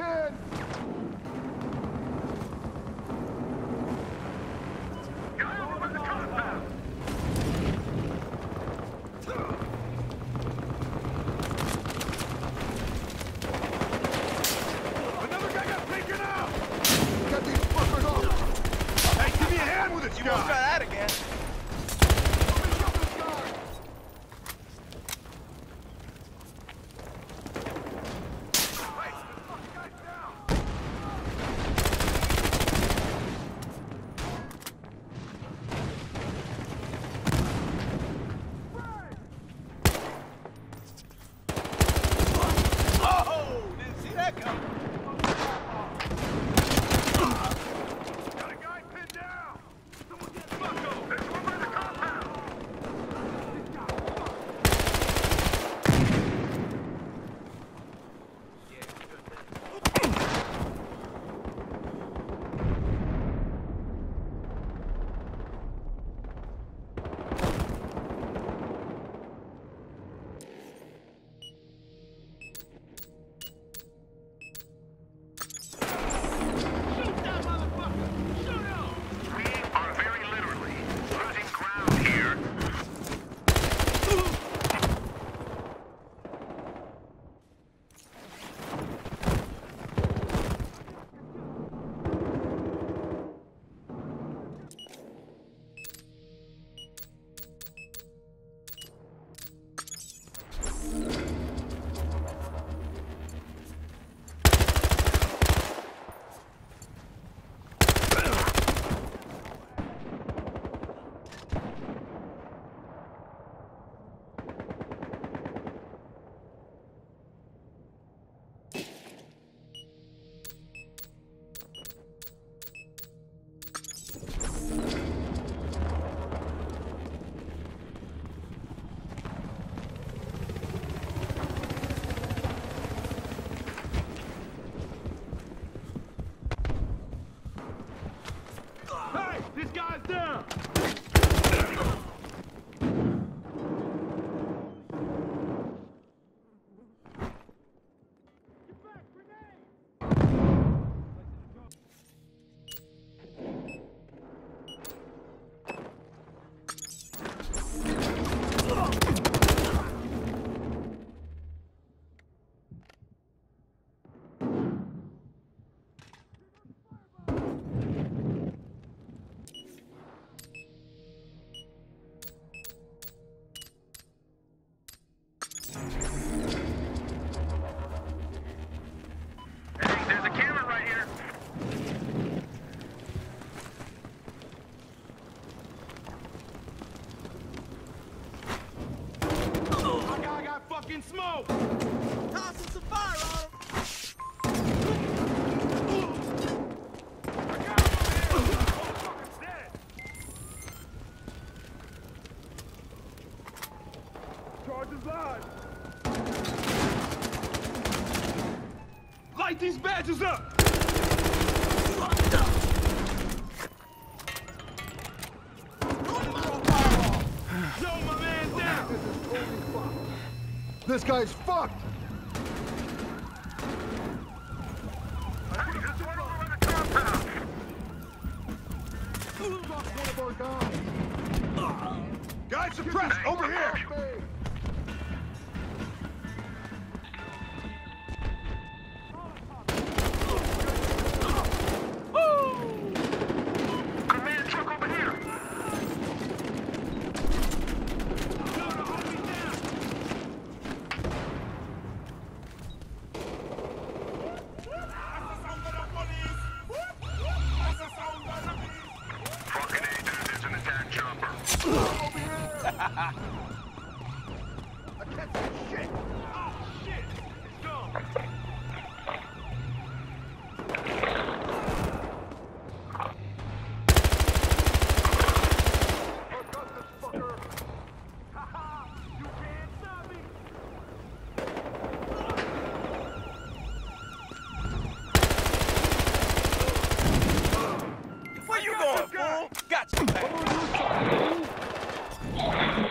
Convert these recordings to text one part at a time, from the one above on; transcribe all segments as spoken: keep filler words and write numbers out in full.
in! Guy over by the compound! Another guy got taken out! Get these fuckers off! Hey, give me a hand with it, you Let's try guys! that again. Somebody jump this guy! Hey, this fucking guy's down! Oh, didn't see that coming. Got a guy pinned down! Someone get Bucko! There's one by the compound! We are very literally losing ground here. Hey, this guy's down! Hey, there's a camera right here. My guy got fucking smoked! Tossing some fire on him. I got him over here! Motherfucker's dead! Charges live! Light these badges up! Yo, my man's down! This is totally fucked. This guy's fucked! Hey, there's one over by the compound! Fuck one of our guys! Guy suppressed! Over here! Hey. Command truck over here! Fucking A, dude, there's an attack chopper. I can't see shit! Oh, shit! It's gone! I got this fucker! Haha! You can't stop me! Where you going, fool? Got you back. Over your side, fool.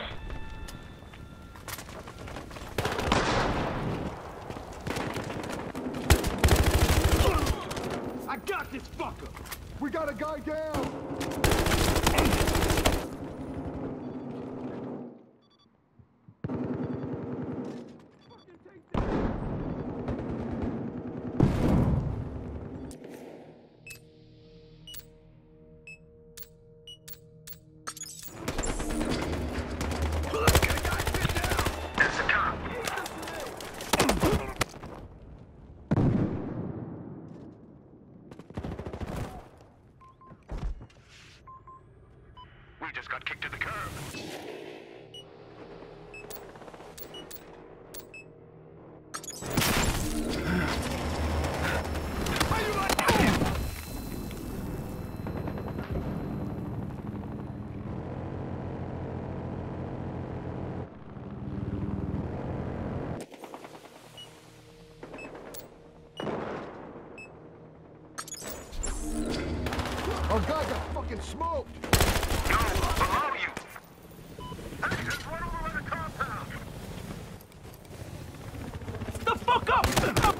down! We just got kicked to the curb. Our guy got fucking smoked! No, below you. Hey, there's one over by the compound. The fuck up!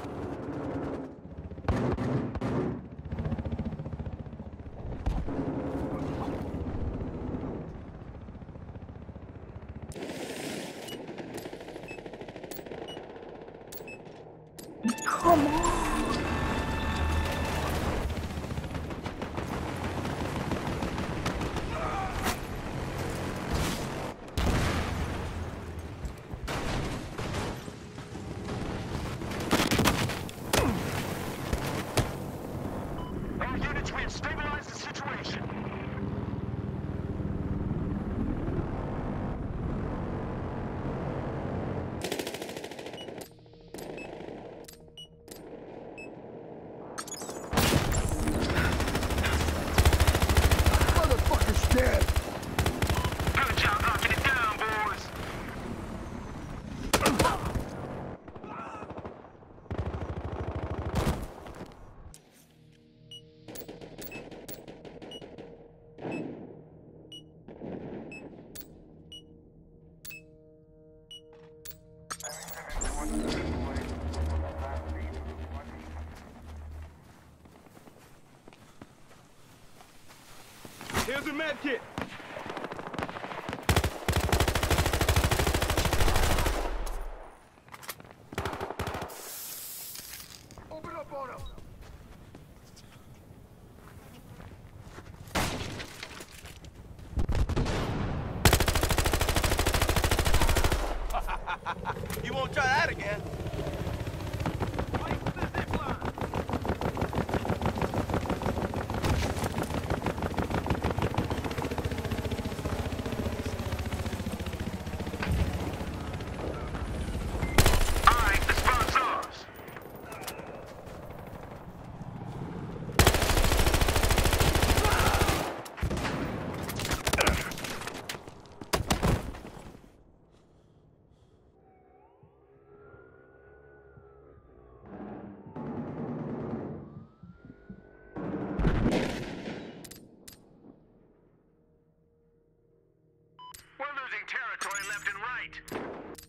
Come on! All units, we have stabilized the situation. Motherfucker's dead! Good job knocking it down, boys. Here's a med kit. Open up on him! You won't try that again. All right, the spot's ours. We're losing territory left and right.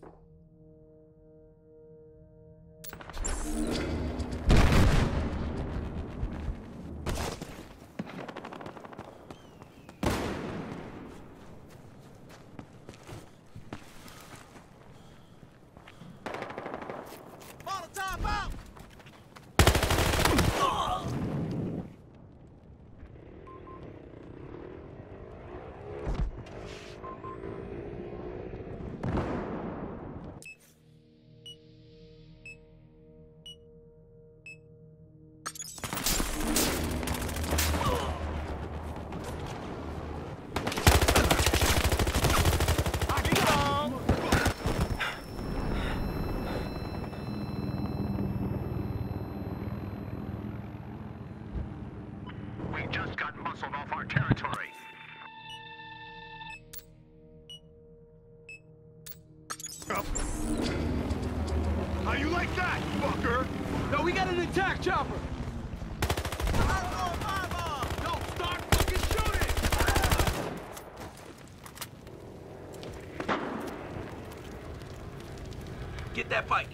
Molotov out! We just got muscled off our territory. How you like that, fucker? No, we got an attack chopper! No, start fucking shooting! Get that bike.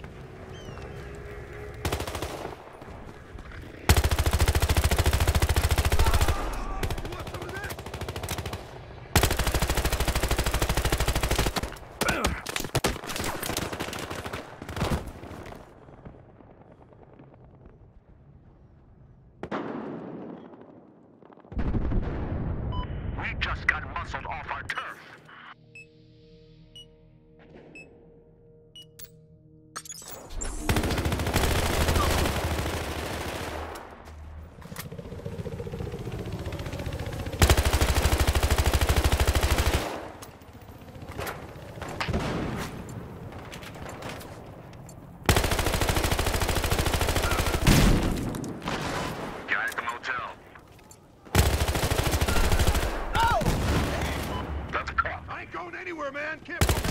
going anywhere, man. Can't move.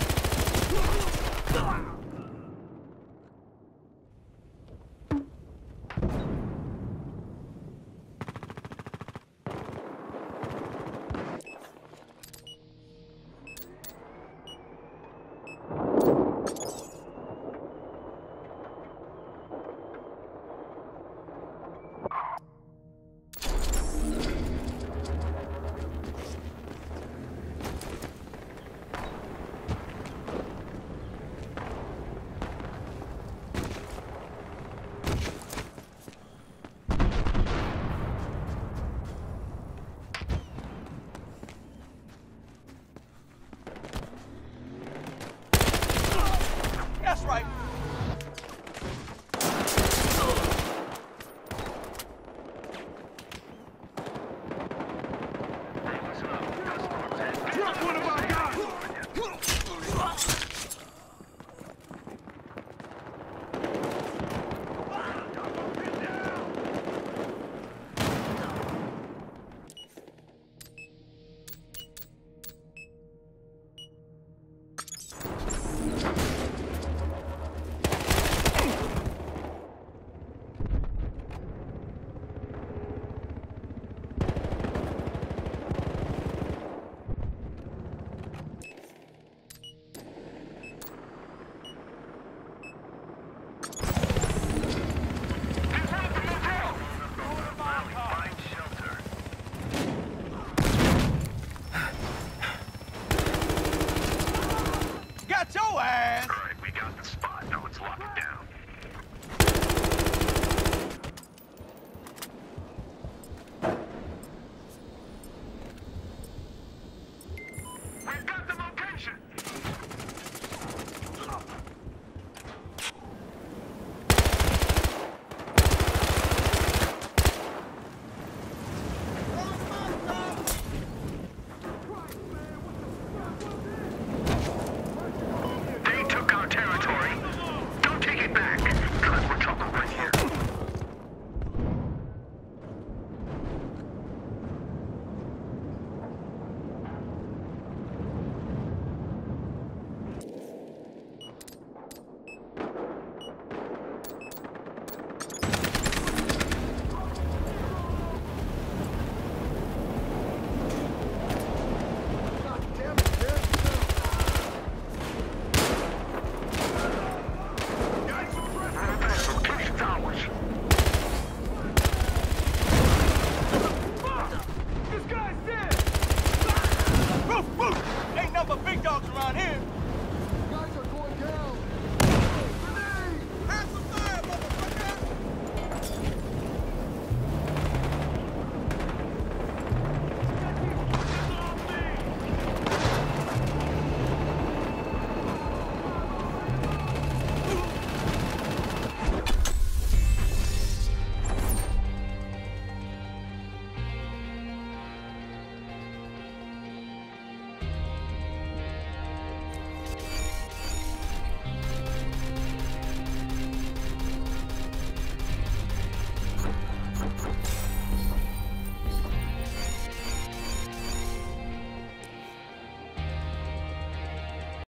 That's right. Drop one of our guys! Got your ass. All right, we got the spot. Now let's lock it down.